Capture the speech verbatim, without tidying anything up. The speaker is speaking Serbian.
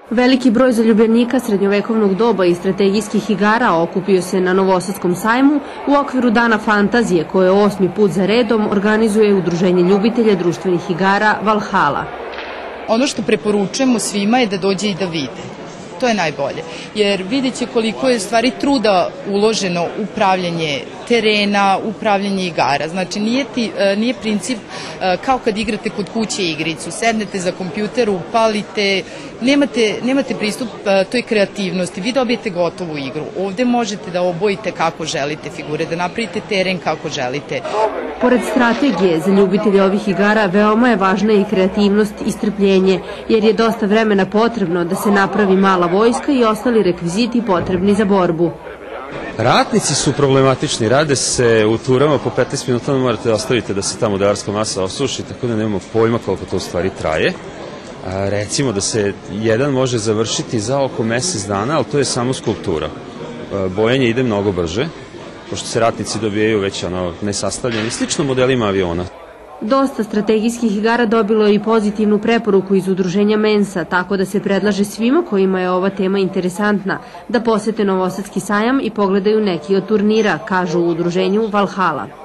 Veliki broj zaljubljenika srednjovekovnog doba i strategijskih igara okupio se na Novosadskom sajmu u okviru Dana fantazije koje osmi put za redom organizuje Udruženje ljubitelja društvenih igara Valhala. Ono što preporučujemo svima je da dođe i da vide. To je najbolje, jer vidjet će koliko je stvari truda uloženo u pravljanje terena, u pravljanje igara. Znači nije, ti, nije princip kao kad igrate kod kuće igricu, sednete za kompjuter, upalite, nemate, nemate pristup toj kreativnosti, vi dobijete gotovu igru. Ovde možete da obojite kako želite figure, da napravite teren kako želite. Pored strategije, za ljubitelje ovih igara veoma je važna i kreativnost i strpljenje, jer je dosta vremena potrebno da se napravi mala vojska i ostali rekviziti potrebni za borbu. Ratnici su problematični, rade se u turama po petnaest minuta, morate da ostavite da se ta modelarska masa osuši, tako da nemamo pojma koliko to u stvari traje. A, recimo da se jedan može završiti za oko mesec dana, ali to je samo skulptura. A, bojanje ide mnogo brže, pošto se ratnici dobijaju već ono, nesastavljeni, slično modelima aviona. Dosta strategijskih igara dobilo je i pozitivnu preporuku iz udruženja Mensa, tako da se predlaže svima kojima je ova tema interesantna da posete Novosadski sajam i pogledaju neki od turnira, kažu u udruženju Valhala.